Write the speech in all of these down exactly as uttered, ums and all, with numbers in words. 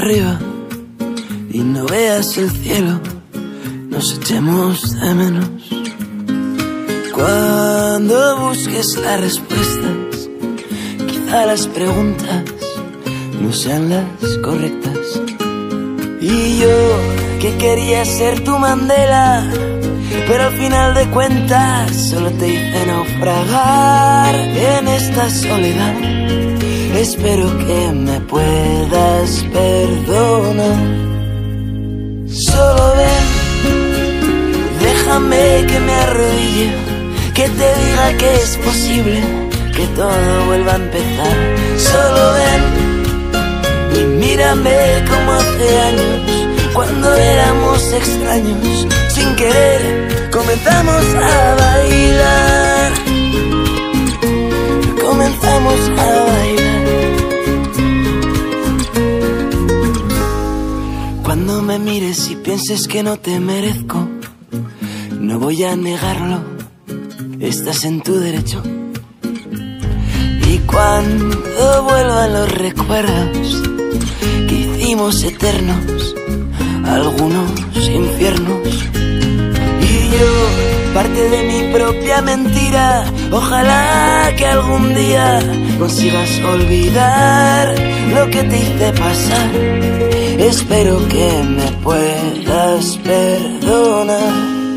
arriba y no veas el cielo, nos echemos de menos. Cuando busques las respuestas, quizá las preguntas no sean las correctas. Y yo, que quería ser tu Mandela, pero al final de cuentas solo te hice naufragar en esta soledad. Espero que me puedas perdonar. Solo ven, déjame que me arrodille, que te diga que es posible que todo vuelva a empezar. Solo ven y mírame como hace años, cuando éramos extraños. Sin querer comenzamos a bailar, comenzamos a bailar. Cuando me mires y pienses que no te merezco, no voy a negarlo, estás en tu derecho. Y cuando vuelvan los recuerdos que hicimos eternos, algunos infiernos, y yo, parte de mi propia mentira, ojalá que algún día consigas olvidar lo que te hice pasar. Espero que me puedas perdonar.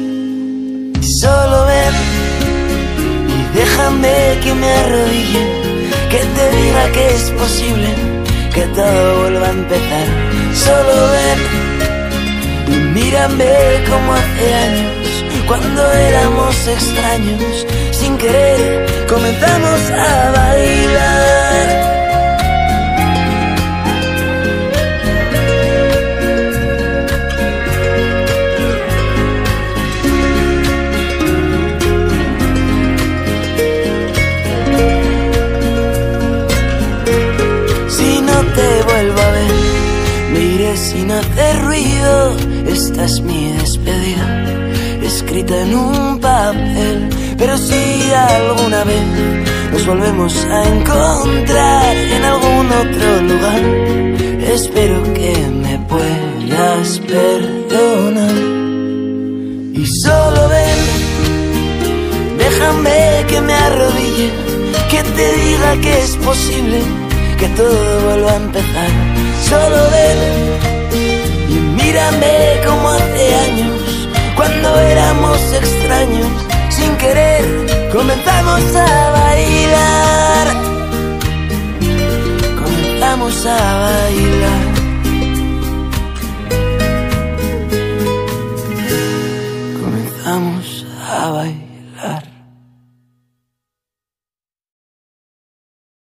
Solo ven y déjame que me arrodille, que te diga que es posible que todo vuelva a empezar. Solo ven y mírame como hace años, cuando éramos extraños. Sin querer comenzamos a bailar. Te vuelvo a ver, me iré sin hacer ruido. Esta es mi despedida, escrita en un papel. Pero si alguna vez nos volvemos a encontrar en algún otro lugar, espero que me puedas perdonar. Y solo ven, déjame que me arrodille, que te diga que es posible que todo vuelva a empezar. Solo ven y mírame como hace años, cuando éramos extraños. Sin querer comenzamos a bailar, comenzamos a bailar, comenzamos a bailar.